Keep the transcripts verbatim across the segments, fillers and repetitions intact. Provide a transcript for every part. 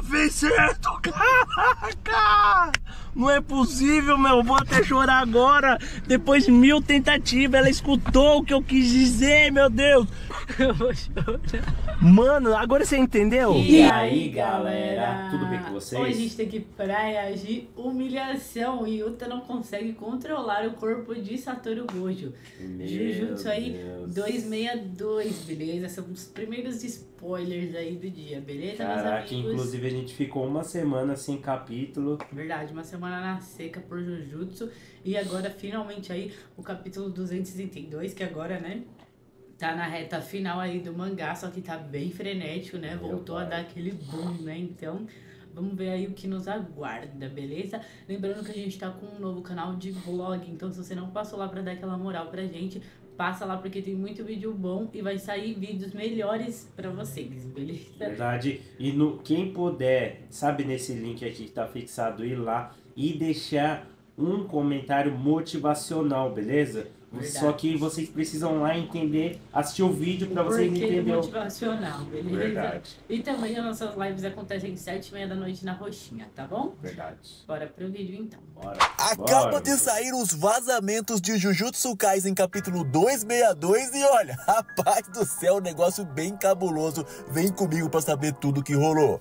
fez certo, caraca! Não é possível, meu. Vou até chorar agora. Depois de mil tentativas, ela escutou o que eu quis dizer, meu Deus. Eu vou chorar. Mano, agora você entendeu? E aí, galera? Tudo bem com vocês? Hoje a gente tá aqui pra reagir humilhação. E Yuta não consegue controlar o corpo de Satoru Gojo. Meu Jujutsu aí Deus. duzentos e sessenta e dois, beleza? São os primeiros spoilers aí do dia, beleza, meus Caraca, amigos? inclusive a gente ficou uma semana sem capítulo. Verdade, uma semana na seca por Jujutsu. E agora finalmente aí o capítulo duzentos e sessenta e dois, que agora, né, tá na reta final aí do mangá, só que tá bem frenético, né? Meu Voltou pai. a dar aquele boom, né? Então, vamos ver aí o que nos aguarda, beleza? Lembrando que a gente tá com um novo canal de vlog, então se você não passou lá pra dar aquela moral pra gente, passa lá porque tem muito vídeo bom e vai sair vídeos melhores pra vocês, beleza? Verdade. E no, quem puder, sabe, nesse link aqui que tá fixado, ir lá e deixar um comentário motivacional, beleza? Verdade. Só que vocês precisam lá entender, assistir o vídeo pra vocês Porque entenderem. motivacional, beleza? Verdade. E também as nossas lives acontecem às sete e meia da noite na Roxinha, tá bom? Verdade. Bora pro vídeo então. Bora. Acaba Bora. de sair os vazamentos de Jujutsu Kaisen capítulo duzentos e sessenta e dois e olha, rapaz do céu, negócio bem cabuloso. Vem comigo pra saber tudo que rolou.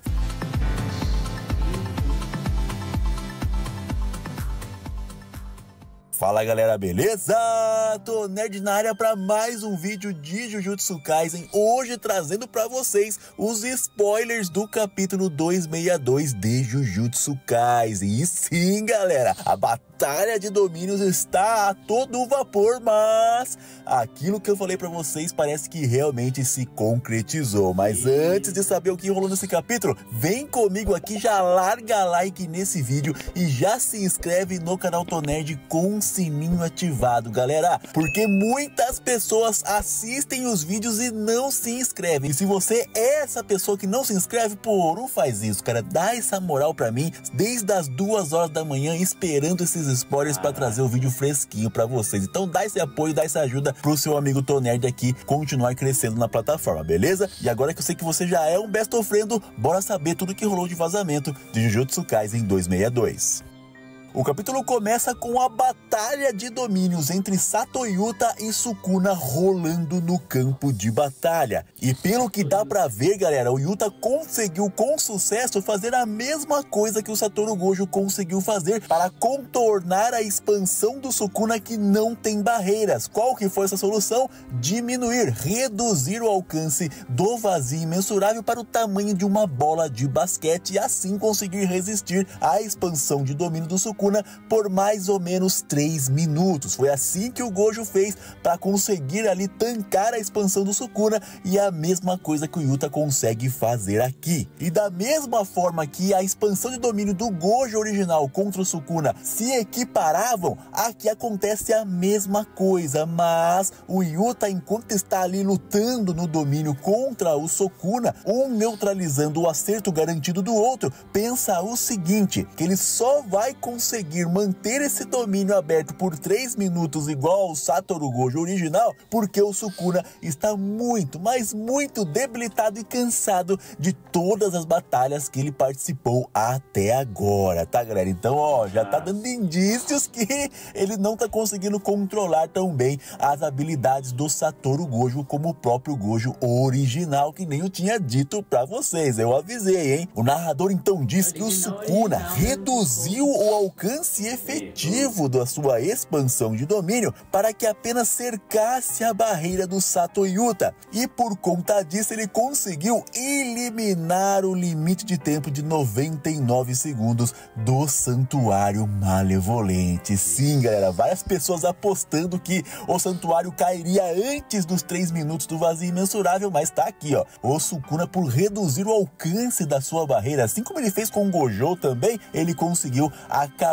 Fala galera, beleza? Tô nerd na área para mais um vídeo de Jujutsu Kaisen, hoje trazendo para vocês os spoilers do capítulo duzentos e sessenta e dois de Jujutsu Kaisen. E sim galera, a batalha de domínios está a todo vapor, mas aquilo que eu falei para vocês parece que realmente se concretizou. Mas antes de saber o que rolou nesse capítulo, vem comigo aqui, já larga like nesse vídeo e já se inscreve no canal Tô Nerd com sininho ativado, galera, porque muitas pessoas assistem os vídeos e não se inscrevem. E se você é essa pessoa que não se inscreve, pô, não faz isso, cara, dá essa moral pra mim desde as duas horas da manhã esperando esses spoilers pra trazer o vídeo fresquinho pra vocês. Então dá esse apoio, dá essa ajuda pro seu amigo Tô Nerd aqui continuar crescendo na plataforma, beleza? E agora que eu sei que você já é um best ofrendo, bora saber tudo que rolou de vazamento de Jujutsu Kaisen duzentos e sessenta e dois. O capítulo começa com a batalha de domínios entre Sato Yuta e Sukuna rolando no campo de batalha. E pelo que dá pra ver, galera, o Yuta conseguiu com sucesso fazer a mesma coisa que o Satoru Gojo conseguiu fazer para contornar a expansão do Sukuna, que não tem barreiras. Qual que foi essa solução? Diminuir, reduzir o alcance do vazio imensurável para o tamanho de uma bola de basquete e assim conseguir resistir à expansão de domínio do Sukuna por mais ou menos três minutos. Foi assim que o Gojo fez para conseguir ali tancar a expansão do Sukuna, e a mesma coisa que o Yuta consegue fazer aqui. E da mesma forma que a expansão de domínio do Gojo original contra o Sukuna se equiparavam, aqui acontece a mesma coisa, mas o Yuta, enquanto está ali lutando no domínio contra o Sukuna, um neutralizando o acerto garantido do outro, pensa o seguinte, que ele só vai conseguir conseguir manter esse domínio aberto por três minutos igual ao Satoru Gojo original, porque o Sukuna está muito, mas muito debilitado e cansado de todas as batalhas que ele participou até agora, tá galera? Então ó, já tá dando indícios que ele não tá conseguindo controlar tão bem as habilidades do Satoru Gojo como o próprio Gojo original, que nem eu tinha dito pra vocês, eu avisei, hein? O narrador então diz que o Sukuna reduziu o alcance alcance efetivo da sua expansão de domínio para que apenas cercasse a barreira do Sato Yuta, e por conta disso ele conseguiu eliminar o limite de tempo de noventa e nove segundos do Santuário Malevolente. Sim galera, várias pessoas apostando que o Santuário cairia antes dos três minutos do vazio imensurável, mas tá aqui ó, o Sukuna, por reduzir o alcance da sua barreira, assim como ele fez com o Gojo também, ele conseguiu acabar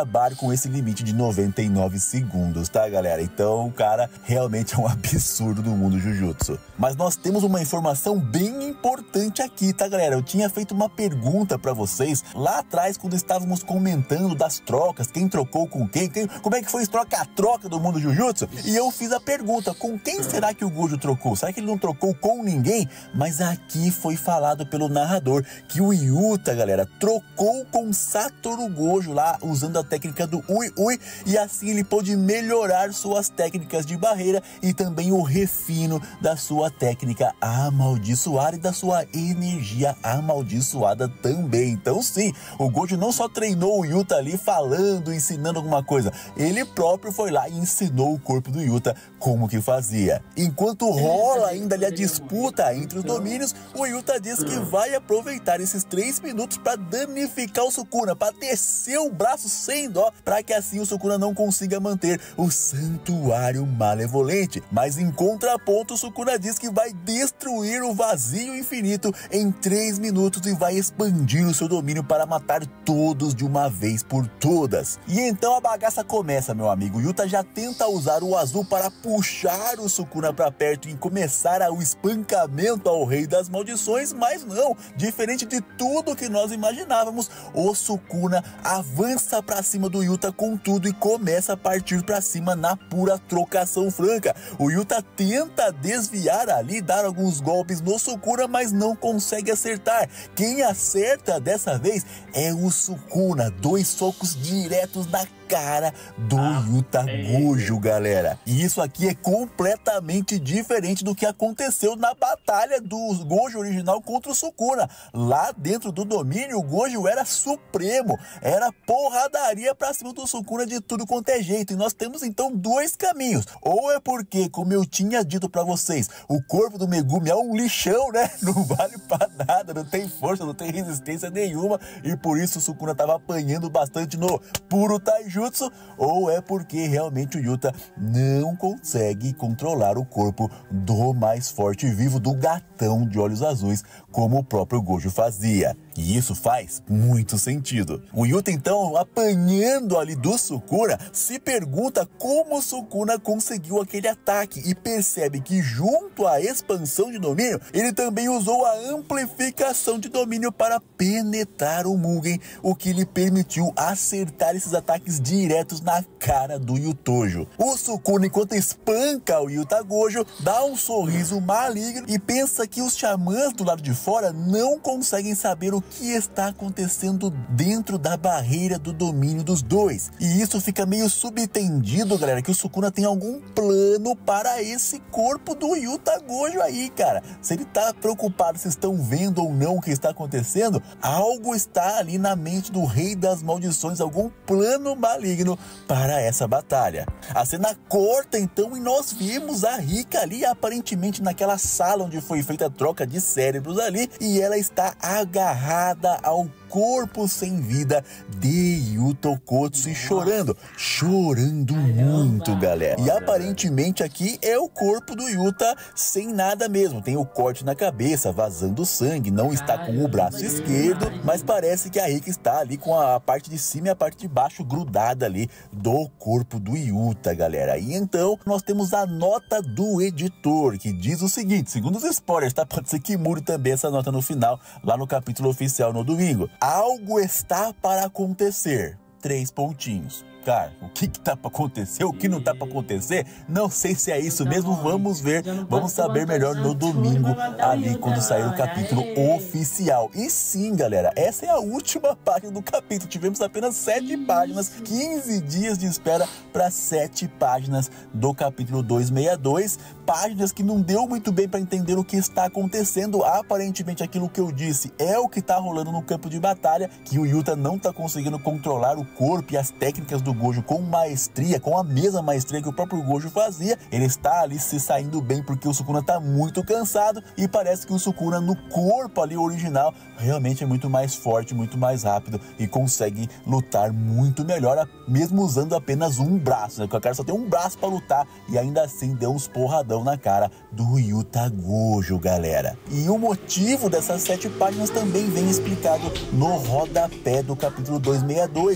acabar com esse limite de noventa e nove segundos, tá, galera? Então, o cara realmente é um absurdo do mundo Jujutsu. Mas nós temos uma informação bem importante aqui, tá, galera? Eu tinha feito uma pergunta pra vocês lá atrás, quando estávamos comentando das trocas, quem trocou com quem, quem como é que foi troca-troca do mundo Jujutsu, e eu fiz a pergunta, com quem será que o Gojo trocou? Será que ele não trocou com ninguém? Mas aqui foi falado pelo narrador que o Yuta, galera, trocou com Satoru Gojo lá, usando a técnica do Ui Ui, e assim ele pôde melhorar suas técnicas de barreira e também o refino da sua técnica amaldiçoada e da sua energia amaldiçoada também. Então sim, o Gojo não só treinou o Yuta ali falando, ensinando alguma coisa, ele próprio foi lá e ensinou o corpo do Yuta como que fazia. Enquanto rola ainda ali a disputa entre os domínios, o Yuta diz que vai aproveitar esses três minutos para danificar o Sukuna, para descer o braço sem dó, para que assim o Sukuna não consiga manter o santuário malevolente. Mas em contraponto, o Sukuna diz que vai destruir o vazio infinito em três minutos e vai expandir o seu domínio para matar todos de uma vez por todas. E então a bagaça começa, meu amigo. O Yuta já tenta usar o azul para puxar o Sukuna para perto e começar o espancamento ao rei das maldições, mas não, diferente de tudo que nós imaginávamos, o Sukuna avança para cima do Yuta com tudo e começa a partir para cima na pura trocação franca. O Yuta tenta desviar ali, dar alguns golpes no Sukuna, mas não consegue acertar. Quem acerta dessa vez é o Sukuna, dois socos diretos na cara do ah, Yuta Gojo, galera. E isso aqui é completamente diferente do que aconteceu na batalha do Gojo original contra o Sukuna. Lá dentro do domínio, o Gojo era supremo, era porradaria pra cima do Sukuna de tudo quanto é jeito. E nós temos então dois caminhos. Ou é porque, como eu tinha dito pra vocês, o corpo do Megumi é um lixão, né? Não vale pra nada, não tem força, não tem resistência nenhuma, e por isso o Sukuna tava apanhando bastante no puro taijutsu. Ou é porque realmente o Yuta não consegue controlar o corpo do mais forte vivo, do gatão de olhos azuis, como o próprio Gojo fazia. E isso faz muito sentido. O Yuta, então, apanhando ali do Sukuna, se pergunta como o Sukuna conseguiu aquele ataque e percebe que, junto à expansão de domínio, ele também usou a amplificação de domínio para penetrar o Mugen, o que lhe permitiu acertar esses ataques diretos na cara do Yutojo. O Sukuna, enquanto espanca o Yuta Gojo, dá um sorriso maligno e pensa que os xamãs do lado de fora não conseguem saber o que está acontecendo dentro da barreira do domínio dos dois. E isso fica meio subentendido, galera, que o Sukuna tem algum plano para esse corpo do Yuta Gojo aí, cara. Se ele tá preocupado se estão vendo ou não o que está acontecendo, algo está ali na mente do Rei das Maldições, algum plano maligno para essa batalha. A cena corta então e nós vimos a Rika ali aparentemente naquela sala onde foi feita a troca de cérebros ali, e ela está agarrada ao corpo sem vida de Yuta Okkotsu, chorando, chorando muito, galera. E aparentemente aqui é o corpo do Yuta sem nada mesmo, tem o corte na cabeça, vazando sangue, não está com o braço esquerdo, mas parece que a Rika está ali com a parte de cima e a parte de baixo grudada ali do corpo do Yuta, galera. E então nós temos a nota do editor, que diz o seguinte, segundo os spoilers, tá? Pode ser que mude também essa nota no final, lá no capítulo oficial no domingo. Algo está para acontecer. Três pontinhos. Cara, o que que tá pra acontecer, o que não tá pra acontecer, não sei se é isso mesmo, vamos ver, vamos saber melhor no domingo, ali quando sair o capítulo oficial. E sim, galera, essa é a última página do capítulo, tivemos apenas sete páginas, quinze dias de espera para sete páginas do capítulo duzentos e sessenta e dois, páginas que não deu muito bem para entender o que está acontecendo. Aparentemente aquilo que eu disse é o que tá rolando no campo de batalha, que o Yuta não tá conseguindo controlar o corpo e as técnicas do Gojo com maestria, com a mesma maestria que o próprio Gojo fazia. Ele está ali se saindo bem porque o Sukuna está muito cansado, e parece que o Sukuna no corpo ali original realmente é muito mais forte, muito mais rápido e consegue lutar muito melhor, mesmo usando apenas um braço, né? Porque o cara só tem um braço para lutar e ainda assim deu uns porradão na cara do Yuta Gojo, galera. E o motivo dessas sete páginas também vem explicado no rodapé do capítulo duzentos e sessenta e dois.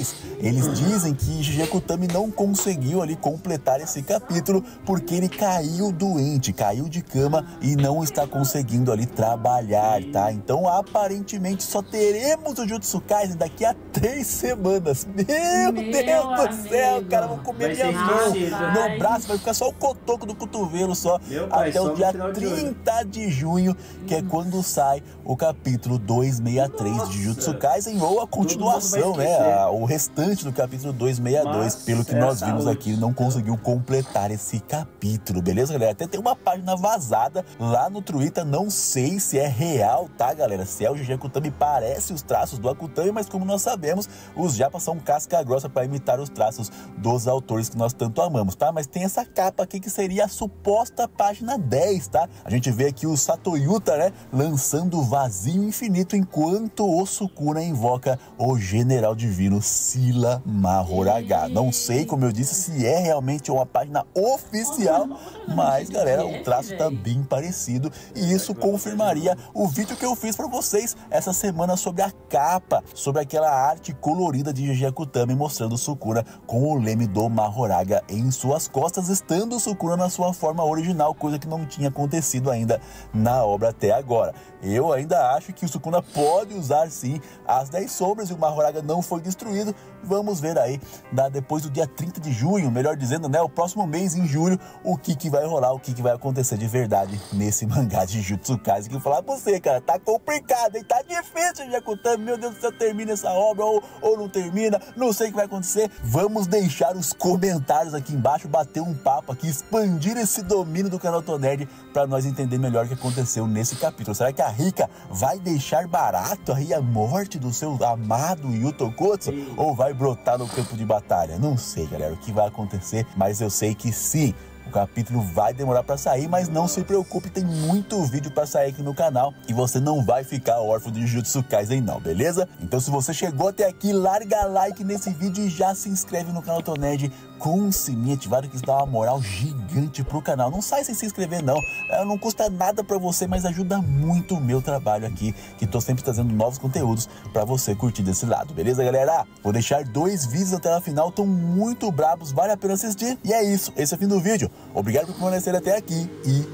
Eles dizem que Gigi Kutami não conseguiu ali completar esse capítulo porque ele caiu doente, caiu de cama e não está conseguindo ali trabalhar, tá? Então aparentemente só teremos o Jujutsu Kaisen daqui a três semanas. Meu, Meu Deus do amigo. céu, cara, vou comer minha mão, meu braço vai ficar só o cotoco do cotovelo só Meu pai, até só o dia de trinta de junho, que é quando sai o capítulo duzentos e sessenta e três Nossa. de Jujutsu Kaisen, ou a continuação, né? A, o restante do capítulo duzentos e sessenta e dois, Mas, pelo que nós vimos saúde. aqui, ele não conseguiu completar esse capítulo, beleza, galera? Até tem uma página vazada lá no Twitter, não sei se é real, tá, galera? Se é o Gigi Akutami, parece os traços do Akutami, mas como nós sabemos, os japas são casca grossa para imitar os traços dos autores que nós tanto amamos, tá? Mas tem essa capa aqui que seria a suposta página dez, tá? A gente vê aqui o Satoyuta, né, lançando o vazio infinito enquanto o Sukuna invoca o General Divino Sila Mahoraga. Não sei, como eu disse, se é realmente uma página oficial, mas, galera, o traço tá bem parecido e isso confirmaria o vídeo que eu fiz pra vocês essa semana sobre a capa, sobre aquela arte colorida de Gigi Akutami mostrando o Sukuna com o leme do Mahoraga em suas costas, estando o Sukuna na sua forma original, coisa que não tinha acontecido ainda na obra até agora. Eu ainda acho que o Sukuna pode usar sim as dez sombras e o Mahoraga não foi destruído. Vamos ver aí, da, depois do dia trinta de junho, melhor dizendo, né, o próximo mês, em julho, o que que vai rolar, o que que vai acontecer de verdade nesse mangá de Jujutsu Kaisen. Que eu falar pra você, cara, tá complicado, hein? Tá difícil de acontecer. Meu Deus do céu, termina essa obra ou, ou não termina, não sei o que vai acontecer. Vamos deixar os comentários aqui embaixo, bater um papo aqui, expandir esse domínio do canal Tonerd pra nós entender melhor o que aconteceu nesse capítulo. Será que a Rika vai deixar barato aí a morte do seu amado Yuto Kotsu? Ou vai brotar no campo de batalha? Não sei, galera, o que vai acontecer, mas eu sei que sim, o capítulo vai demorar para sair, mas não se preocupe, tem muito vídeo para sair aqui no canal e você não vai ficar órfão de Jujutsu Kaisen não, beleza? Então se você chegou até aqui, larga like nesse vídeo e já se inscreve no canal Tonerd com o sininho ativado, que isso dá uma moral gigante pro canal. Não sai sem se inscrever não, não custa nada para você, mas ajuda muito o meu trabalho aqui, que tô sempre trazendo novos conteúdos para você curtir desse lado, beleza, galera? Vou deixar dois vídeos até a final, tão muito brabos, vale a pena assistir. E é isso, esse é o fim do vídeo. Obrigado por permanecer até aqui e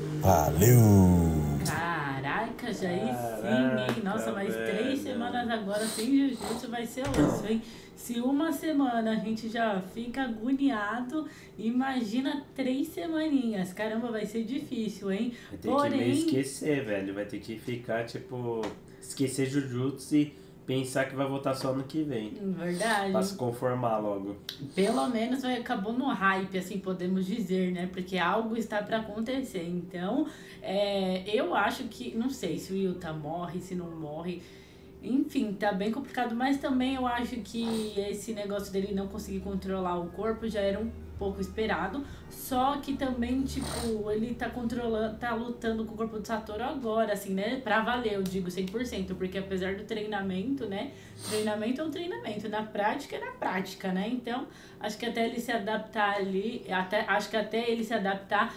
valeu! Caraca, já aí sim, hein? Nossa, mas três semanas agora sem Jujutsu vai ser osso, hein? Se uma semana a gente já fica agoniado, imagina três semaninhas. Caramba, vai ser difícil, hein? Vai ter Porém... que meio esquecer, velho. Vai ter que ficar, tipo, esquecer Jujutsu e pensar que vai voltar só ano que vem. Verdade. Pra se conformar logo. Pelo menos vai, acabou no hype, assim, podemos dizer, né? Porque algo está pra acontecer. Então, é, eu acho que, não sei se o Yuta morre, se não morre. Enfim, tá bem complicado, mas também eu acho que esse negócio dele não conseguir controlar o corpo já era um pouco esperado, só que também, tipo, ele tá controlando, tá lutando com o corpo do Satoru agora, assim, né, pra valer, eu digo cem por cento, porque apesar do treinamento, né, treinamento é um treinamento, na prática é na prática, né, então, acho que até ele se adaptar ali, até, acho que até ele se adaptar,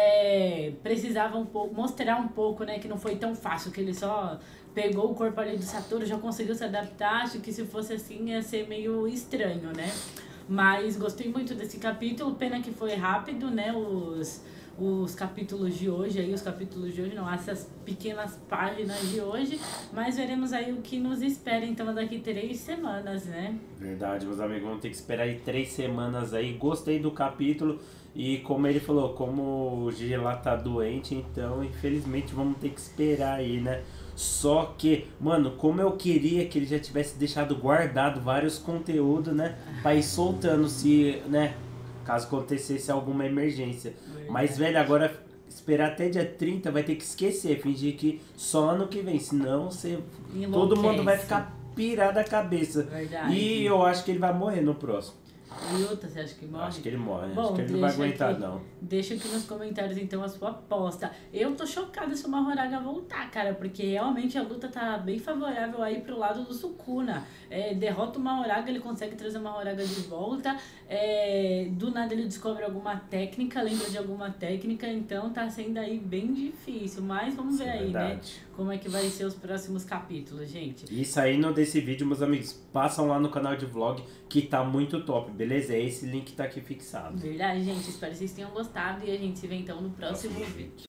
é, precisava um pouco, mostrar um pouco, né, que não foi tão fácil, que ele só pegou o corpo ali do Satoru, já conseguiu se adaptar, acho que se fosse assim ia ser meio estranho, né? Mas gostei muito desse capítulo, pena que foi rápido, né? Os, os capítulos de hoje, aí os capítulos de hoje, não, essas pequenas páginas de hoje, mas veremos aí o que nos espera, então, daqui três semanas, né? Verdade, meus amigos, vamos ter que esperar aí três semanas aí. Gostei do capítulo e como ele falou, como o Gigi lá tá doente, então, infelizmente, vamos ter que esperar aí, né? Só que, mano, como eu queria que ele já tivesse deixado guardado vários conteúdos, né? Pra ir soltando se, né? Caso acontecesse alguma emergência. Verdade. Mas, velho, agora esperar até dia trinta vai ter que esquecer. Fingir que só ano que vem. Senão você, todo mundo vai ficar pirado a cabeça. Verdade. E eu acho que ele vai morrer no próximo. Yuta, você acha que morre? Acho que ele morre. Bom, Acho que ele não vai deixa aguentar, aqui- não. Deixa aqui nos comentários então a sua aposta. Eu tô chocada se o Mahoraga voltar, cara, porque realmente a luta tá bem favorável aí pro lado do Sukuna. É, derrota o Mahoraga, ele consegue trazer o Mahoraga de volta. É, do nada ele descobre alguma técnica, lembra de alguma técnica, então tá sendo aí bem difícil. Mas vamos ver Isso é aí, né? verdade. Como é que vai ser os próximos capítulos, gente. E saindo desse vídeo, meus amigos, passam lá no canal de vlog que tá muito top, beleza? Esse link tá aqui fixado. Verdade, gente. Espero que vocês tenham gostado e a gente se vê então no próximo vídeo.